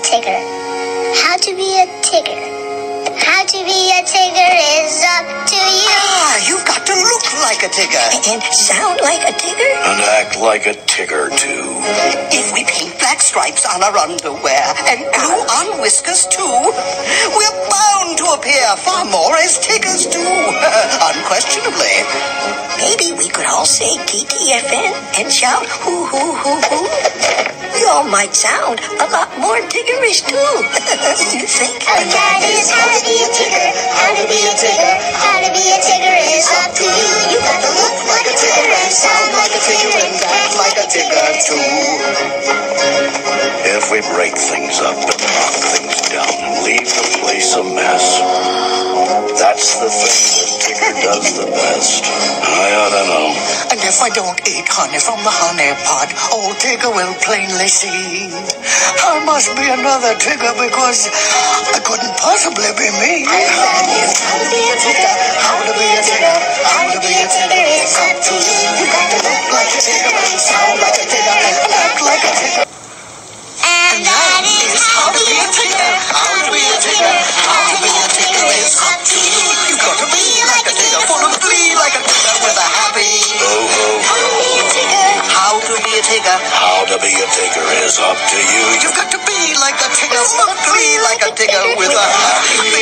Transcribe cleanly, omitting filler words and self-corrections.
tigger. How to be a tigger. How to be a tigger is up to you. Ah, you've got to look like a tigger. And sound like a tigger. And act like a tigger, too. If we paint black stripes on our underwear and glue on whiskers, too, we're bound to appear far more as tiggers do. Unquestionably. Maybe we could all say TTFN and shout hoo hoo hoo hoo. We all might sound a lot more tiggerish too. You think? And that is how to be a tigger. How to be a tigger. How to be a tigger is up to you. You got to look like a tigger and sound like a tigger and act like a tigger too. If we break things up and knock things down and leave the place a mess, that's the thing that Tigger does the best. I ought to know. And if I don't eat honey from the honey pot, old Tigger will plainly see I must be another Tigger because I couldn't possibly be me. And that is how to be a tigger. How to be a tigger. How to be a tigger is up to you. You got to look like a tigger and sound like a tigger and act like a tigger. And that is how to be a tigger. How to be a tigger. How to be a tigger is up to you. You got to be like a Tigger, full of glee, like a Tigger with a happy. How to be a tigger. How to be a Tigger. How to be a Tigger is up to you. You've got to be like a Tigger, full of glee, like a Tigger with a happy.